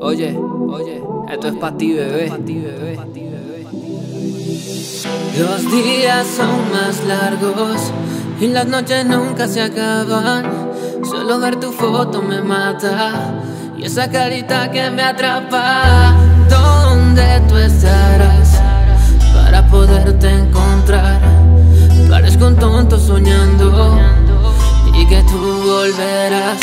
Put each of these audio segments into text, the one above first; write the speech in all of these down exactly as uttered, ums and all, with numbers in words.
Oye, oye, esto es pa' ti, bebé. Los días son más largos y las noches nunca se acaban. Solo ver tu foto me mata y esa carita que me atrapa. ¿Dónde tú estarás para poderte encontrar? Parezco un tonto soñando y que tú volverás.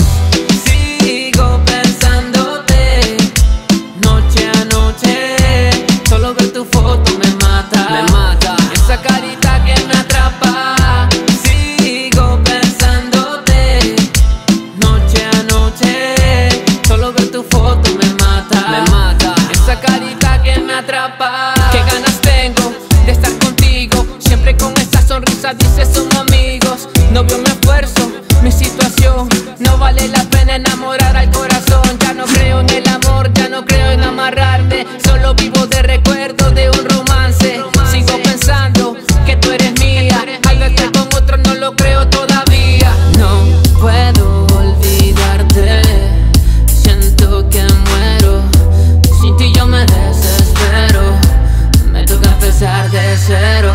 Sigo pensándote noche a noche. Solo ver tu foto me mata, Me mata. esa carita que me atrapa. Sigo pensándote noche a noche. Solo ver tu foto me mata, Me mata. esa carita que me atrapa. Qué ganas tengo de estar contigo. Siempre con esa sonrisa dices somos amigos. No veo mi esfuerzo, mi situación. No vale la pena enamorar al corazón. Ya no creo en el amor, ya no creo en amarrarme. Solo vivo de recuerdos de un romance. Sigo pensando que tú eres mía. Al verte con otro no lo creo todavía. No puedo olvidarte. Siento que muero. Sin ti yo me desespero. Me toca empezar de cero.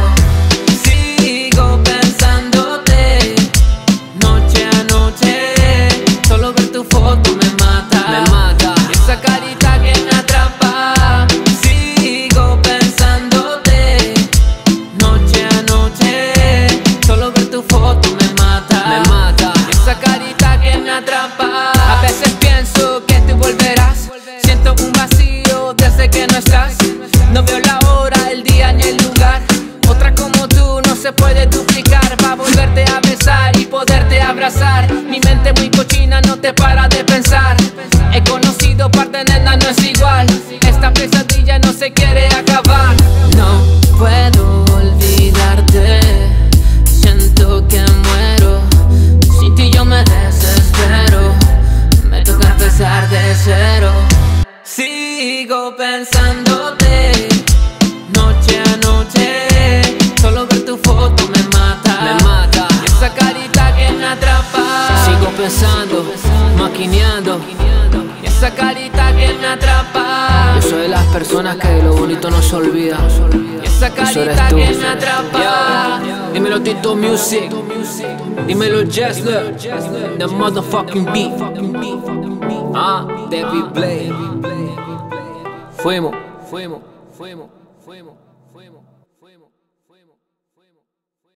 Sigo pensándote noche a noche. Solo ver tu foto me mata, Me mata. esa carita que me atrapa. Sigo pensándote noche a noche. Solo ver tu foto me mata, Me mata. esa carita que me atrapa. A veces pienso que tú volverás. Siento un vacío desde que no estás. No veo la hora, el día ni el lugar. Otra como tú no se puede duplicar. Pa' volverte a besar y poderte abrazar. Mi mente muy cochina no te para de pensar. He conocido parte nena, no es igual. Esta pesadilla no se quiere acabar. No puedo olvidarte. Siento que muero. Sin ti yo me desespero. Me toca empezar de cero. Sigo pensándote noche a noche. Solo ver tu foto me mata, Me mata. esa carita que me atrapa. Sigo pensando, maquineando. Esa carita que me atrapa. Yo soy de las personas que lo bonito no se olvida. Esa Eso eres carita tú. que me atrapa. Dímelo Tito Music. Dímelo Jessler. The motherfucking beat. Ah, David Blade. Fuimos, fuimos, fuimos, fuimos.